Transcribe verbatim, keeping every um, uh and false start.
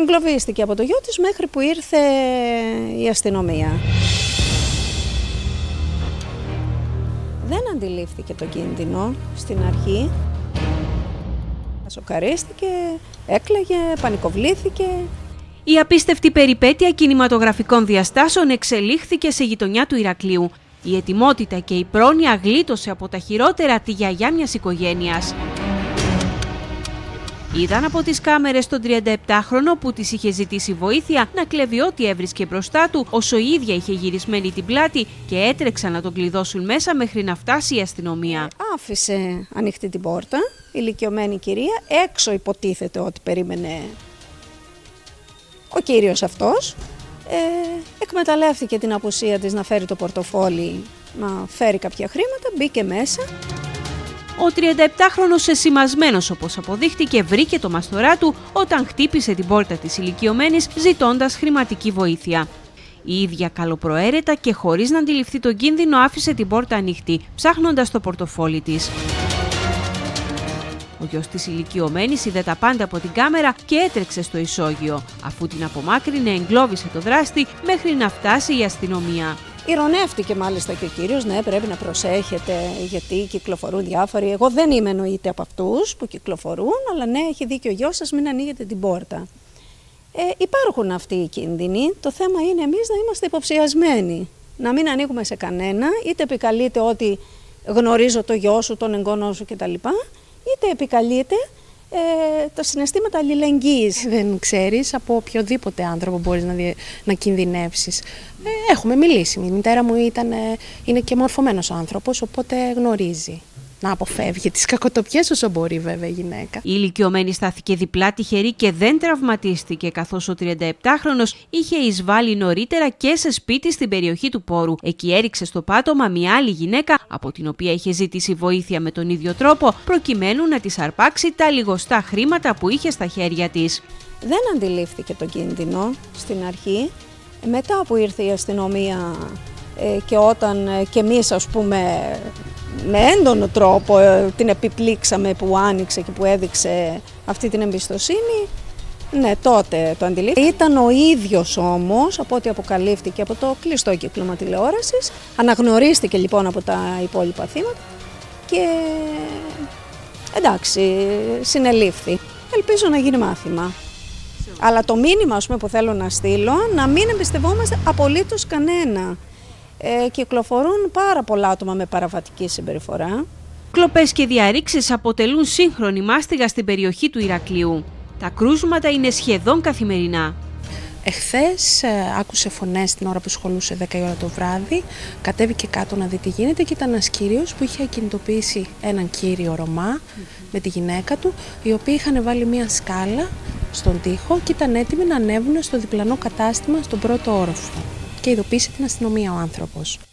εγκλωβίστηκε από το γιο της μέχρι που ήρθε η αστυνομία. Δεν αντιλήφθηκε το κίνδυνο στην αρχή. Σοκαρίστηκε, έκλαιγε, πανικοβλήθηκε. Η απίστευτη περιπέτεια κινηματογραφικών διαστάσεων εξελίχθηκε σε γειτονιά του Ηρακλείου. Η ετοιμότητα και η πρόνοια γλίτωσε από τα χειρότερα τη γιαγιά μιας οικογένειας. Είδαν από τις κάμερες τον τριανταεπτάχρονο που της είχε ζητήσει βοήθεια να κλέβει ό,τι έβρισκε μπροστά του, όσο η ίδια είχε γυρισμένη την πλάτη και έτρεξαν να τον κλειδώσουν μέσα μέχρι να φτάσει η αστυνομία. Άφησε ανοιχτή την πόρτα, ηλικιωμένη κυρία, έξω υποτίθεται ότι περίμενε ο κύριος αυτός. Ε, εκμεταλλεύτηκε την απουσία της να φέρει το πορτοφόλι, να φέρει κάποια χρήματα, μπήκε μέσα. Ο τριανταεπτάχρονος εσημασμένος, όπως αποδείχτηκε, βρήκε το μαστορά του όταν χτύπησε την πόρτα της ηλικιωμένης ζητώντας χρηματική βοήθεια. Η ίδια καλοπροαίρετα και χωρίς να αντιληφθεί τον κίνδυνο άφησε την πόρτα ανοιχτή, ψάχνοντας το πορτοφόλι της. Ο γιος της ηλικιωμένης είδε τα πάντα από την κάμερα και έτρεξε στο ισόγειο. Αφού την απομάκρυνε, εγκλώβησε το δράστη μέχρι να φτάσει η αστυνομία. Ηρωνεύτηκε μάλιστα και ο κύριος, ναι, πρέπει να προσέχετε γιατί κυκλοφορούν διάφοροι. Εγώ δεν είμαι εννοείται από αυτούς που κυκλοφορούν, αλλά ναι, έχει δίκιο ο γιος σας, μην ανοίγετε την πόρτα. Ε, υπάρχουν αυτοί οι κίνδυνοι, το θέμα είναι εμείς να είμαστε υποψιασμένοι. Να μην ανοίγουμε σε κανένα, είτε επικαλείται ότι γνωρίζω το γιο σου, τον εγγόνό σου κτλ. Είτε επικαλείται ε, τα συναισθήματα αλληλεγγύης. Δεν ξέρεις από οποιοδήποτε άνθρωπο μπορείς να, δι... να κινδυνεύσεις. Ε, έχουμε μιλήσει. Η μητέρα μου ήταν, είναι και μορφωμένος άνθρωπος, οπότε γνωρίζει να αποφεύγει τις κακοτοπιές όσο μπορεί βέβαια η γυναίκα. Η ηλικιωμένη στάθηκε διπλά τυχερή και δεν τραυματίστηκε, καθώς ο τριανταεπτάχρονος είχε εισβάλει νωρίτερα και σε σπίτι στην περιοχή του Πόρου. Εκεί έριξε στο πάτωμα μια άλλη γυναίκα, από την οποία είχε ζητήσει βοήθεια με τον ίδιο τρόπο, προκειμένου να της αρπάξει τα λιγοστά χρήματα που είχε στα χέρια της. Δεν αντιλήφθηκε το κίνδυνο στην αρχή. Μετά που ήρθε η αστυνομία ε, και όταν ε, και εμείς ας πούμε με έντονο τρόπο ε, την επιπλήξαμε που άνοιξε και που έδειξε αυτή την εμπιστοσύνη, ναι, τότε το αντιλήφθηκε. Ήταν ο ίδιος όμως, από ό,τι αποκαλύφθηκε από το κλειστό κύκλωμα τηλεόρασης, αναγνωρίστηκε λοιπόν από τα υπόλοιπα θύματα και εντάξει, συνελήφθη. Ελπίζω να γίνει μάθημα. Αλλά το μήνυμα ας πούμε, που θέλω να στείλω, να μην εμπιστευόμαστε απολύτως κανένα. Ε, κυκλοφορούν πάρα πολλά άτομα με παραβατική συμπεριφορά. Κλοπές και διαρρήξεις αποτελούν σύγχρονη μάστιγα στην περιοχή του Ηρακλείου. Τα κρούσματα είναι σχεδόν καθημερινά. Εχθές ε, άκουσε φωνές την ώρα που σχολούσε δέκα η ώρα το βράδυ, κατέβηκε κάτω να δει τι γίνεται και ήταν ένας κύριος που είχε ακινητοποιήσει έναν κύριο Ρωμά mm-hmm. με τη γυναίκα του, οι οποίοι είχαν βάλει μια σκάλα στον τοίχο και ήταν έτοιμοι να ανέβουν στο διπλανό κατάστημα στον πρώτο όροφο και ειδοποίησε την αστυνομία ο άνθρωπος.